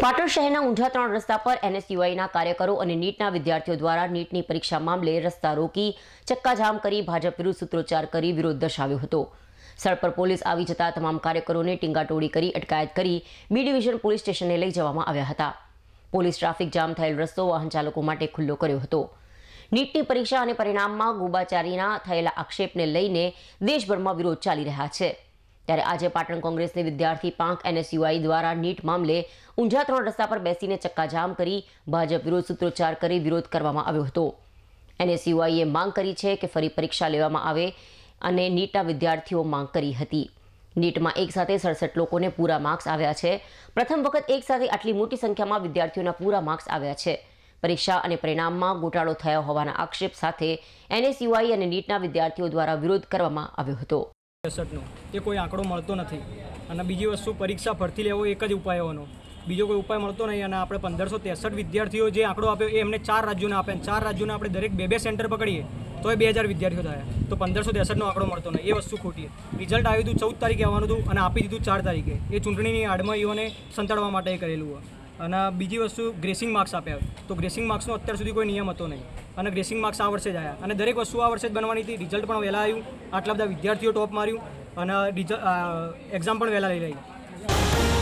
પાટણ શહેરના ઊંઝા 3 રસ્તા પર એનએસયુઆઈના કાર્યકરો અને નીટના વિદ્યાર્થીઓ દ્વારા નીટની પરીક્ષા મામલે રસ્તા રોકી ચક્કાજામ કરી ભાજપ વિરુદ્ધ સૂત્રોચ્ચાર કરી વિરોધ દર્શાવ્યો હતો। સ્થળ પર પોલીસ આવી જતા તમામ કાર્યકરોને ટીંગાટોળી કરી અટકાયત કરી બી ડિવિઝન પોલીસ સ્ટેશને લઈ જવામાં આવ્યા હતા। પોલીસ ટ્રાફિક જામ થયેલ રસ્તો વાહન ચાલકો માટે ખુલ્લો કર્યો હતો। નીટની પરીક્ષા અને પરિણામમાં ગોબાચારીના થયેલા આક્ષેપને લઈને દેશભરમાં વિરોધ ચાલી રહ્યા છે। ત્યારે આજે પાટણ કોંગ્રેસની વિદ્યાર્થી પાંખ એનએસયુઆઈ દ્વારા નીટ મામલે ઊંઝા 3 રસ્તા પર બેસીને ચક્કાજામ કરી ભાજપ વિરોધ સૂત્રોચ્ચાર કરી વિરોધ કરવામાં આવ્યો હતો। એનએસયુઆઈએ માંગ કરી છે કે ફરી પરીક્ષા લેવામાં આવે અને નીટના વિદ્યાર્થીઓ માંગ કરી હતી। નીટમાં એક સાથે 67 લોકોને પૂરા માર્ક્સ આવ્યા છે। પ્રથમ વખત એક સાથે આટલી મોટી સંખ્યામાં વિદ્યાર્થીઓના પૂરા માર્ક્સ આવ્યા છે। પરીક્ષા અને પરિણામમાં ગોટાળો થયો હોવાના આક્ષેપ સાથે એનએસયુઆઈ અને નીટના વિદ્યાર્થીઓ દ્વારા વિરોધ કરવામાં આવ્યો હતો। એ કોઈ આંકડો મળતો નથી અને બીજી વસ્તુ પરીક્ષા ફરતી લેવો એક જ ઉપાય હોવાનો, બીજો કોઈ ઉપાય મળતો નહીં। અને આપણે 1563 વિદ્યાર્થીઓ જે આંકડો આપ્યો એ એમને 4 રાજ્યોને આપે, 4 રાજ્યોને આપણે દરેક 2 સેન્ટર પકડીએ તો એ 2000 વિદ્યાર્થીઓ થયા, તો 1563નો આંકડો મળતો નહીં, એ વસ્તુ ખોટી। રિઝલ્ટ આવ્યું હતું 14 તારીખે આવવાનું હતું અને આપી દીધું 4 તારીખે। એ ચૂંટણીની આડમાં યુવાને સંતાડવા માટે કરેલું હોય। અને બીજી વસ્તુ ગ્રેસિંગ માર્ક્સ આપ્યા, તો ગ્રેસિંગ માર્ક્સનો અત્યાર સુધી કોઈ નિયમ હતો નહીં અને ગ્રેસિંગ માર્ક્સ આ વર્ષે જ આવ્યા અને દરેક વસ્તુ આ વર્ષે જ બનવાની હતી। રિઝલ્ટ પણ વહેલા આવ્યું, આટલા બધા વિદ્યાર્થીઓ ટોપ માર્યું અને એક્ઝામ પણ વહેલા લઈ રહી।